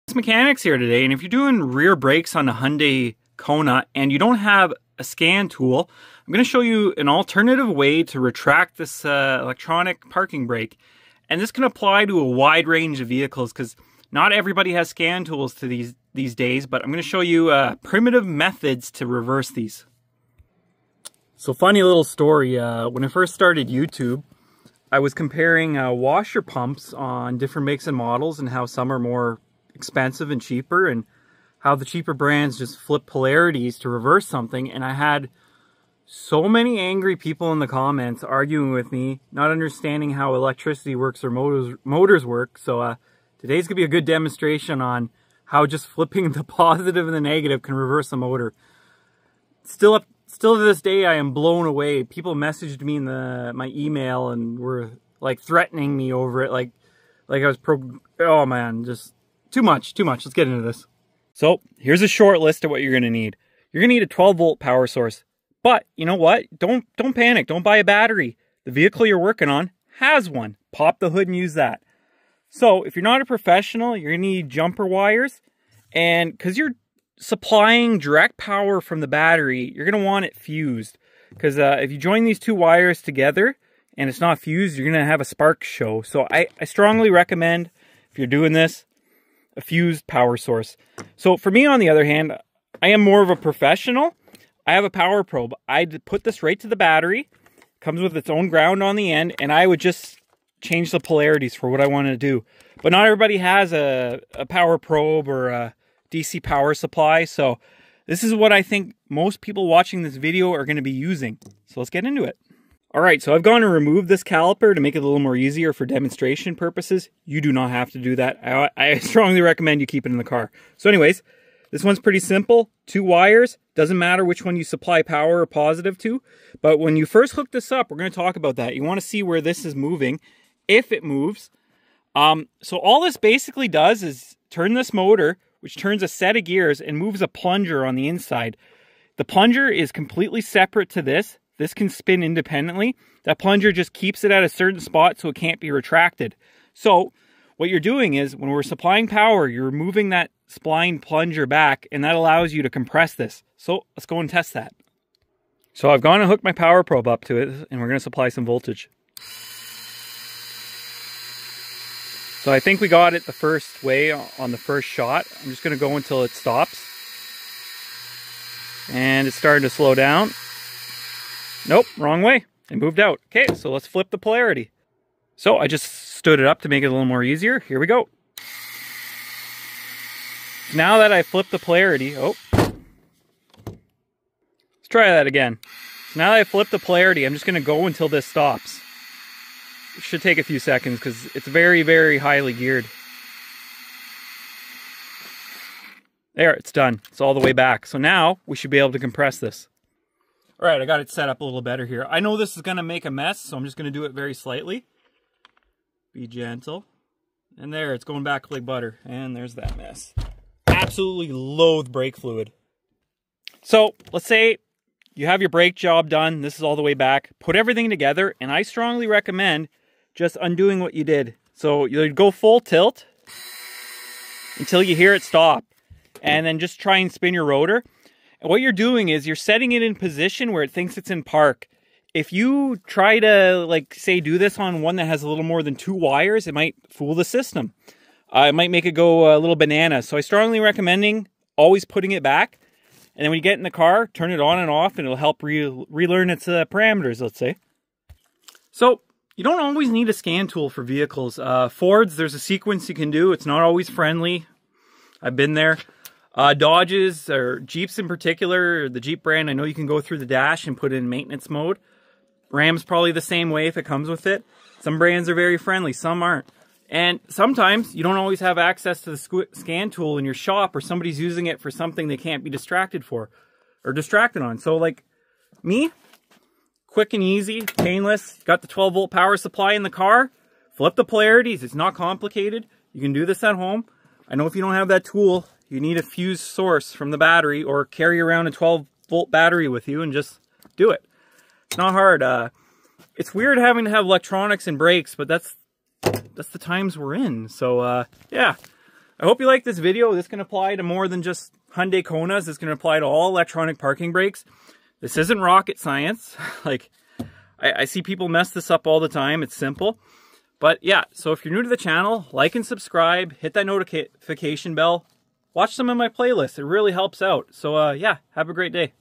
Mechanics here today, and if you're doing rear brakes on the Hyundai Kona and you don't have a scan tool, I'm going to show you an alternative way to retract this electronic parking brake. And this can apply to a wide range of vehicles because not everybody has scan tools to these days, but I'm going to show you primitive methods to reverse these. So funny little story, when I first started YouTube, I was comparing washer pumps on different makes and models and how some are more expensive and cheaper, and how the cheaper brands just flip polarities to reverse something. And I had so many angry people in the comments arguing with me, not understanding how electricity works or motors work. So today's gonna be a good demonstration on how just flipping the positive and the negative can reverse a motor. Still to this day, I am blown away. People messaged me in my email and were like threatening me over it, like I was oh man, just too much. Let's get into this. So here's a short list of what you're gonna need. You're gonna need a 12-volt power source. But you know what? Don't panic. Don't buy a battery. The vehicle you're working on has one. Pop the hood and use that. So if you're not a professional, you're gonna need jumper wires, and because you're supplying direct power from the battery, you're gonna want it fused. Because if you join these two wires together and it's not fused, you're gonna have a spark show. So I strongly recommend, if you're doing this, a fused power source. So for me, on the other hand, I am more of a professional. I have a power probe. I'd put this right to the battery, comes with its own ground on the end, and I would just change the polarities for what I want to do. But not everybody has a power probe or a DC power supply, so this is what I think most people watching this video are going to be using. So let's get into it. Alright, so I've gone and removed this caliper to make it a little more easier for demonstration purposes. You do not have to do that. I strongly recommend you keep it in the car. So anyways, this one's pretty simple. 2 wires. Doesn't matter which one you supply power or positive to. But when you first hook this up, we're going to talk about that. You want to see where this is moving, if it moves. So all this basically does is turn this motor, which turns a set of gears and moves a plunger on the inside. The plunger is completely separate to this. This can spin independently. That plunger just keeps it at a certain spot so it can't be retracted. So what you're doing is, when we're supplying power, you're removing that spline plunger back, and that allows you to compress this. So let's go and test that. So I've gone and hooked my power probe up to it, and we're going to supply some voltage. So I think we got it the first way on the first shot. I'm just going to go until it stops. And it's starting to slow down. Nope, wrong way. It moved out. Okay, so let's flip the polarity. So I just stood it up to make it a little more easier. Here we go. Now that I flipped the polarity, let's try that again. So now that I flipped the polarity, I'm just going to go until this stops. It should take a few seconds because it's very, very highly geared. There, it's done. It's all the way back. So now we should be able to compress this. All right, I got it set up a little better here. I know this is going to make a mess, so I'm just going to do it very slightly. Be gentle. And there, it's going back like butter. And there's that mess. Absolutely loathe brake fluid. So let's say you have your brake job done. This is all the way back. Put everything together, and I strongly recommend just undoing what you did. So you'd go full tilt until you hear it stop, and then just try and spin your rotor. And what you're doing is you're setting it in position where it thinks it's in park. If you try to, like, say, do this on one that has a little more than 2 wires, it might fool the system. It might make it go a little bananas. So I strongly recommending always putting it back. And then when you get in the car, turn it on and off, and it'll help relearn its parameters, let's say. So you don't always need a scan tool for vehicles. Fords, there's a sequence you can do. It's not always friendly. I've been there. Dodges, or Jeeps in particular, the Jeep brand, I know you can go through the dash and put it in maintenance mode. Ram's probably the same way if it comes with it. Some brands are very friendly, some aren't. And sometimes you don't always have access to the scan tool in your shop, or somebody's using it for something they can't be distracted for, or distracted on. So like me, quick and easy, painless, got the 12-volt power supply in the car, flip the polarities, it's not complicated. You can do this at home. I know if you don't have that tool, you need a fused source from the battery, or carry around a 12-volt battery with you and just do it. It's not hard. It's weird having to have electronics and brakes, but that's the times we're in. So yeah, I hope you like this video. This can apply to more than just Hyundai Konas. This can apply to all electronic parking brakes. This isn't rocket science. Like, I see people mess this up all the time. It's simple. But yeah, so if you're new to the channel, like and subscribe, hit that notification bell, watch some of my playlists. It really helps out. So yeah, have a great day.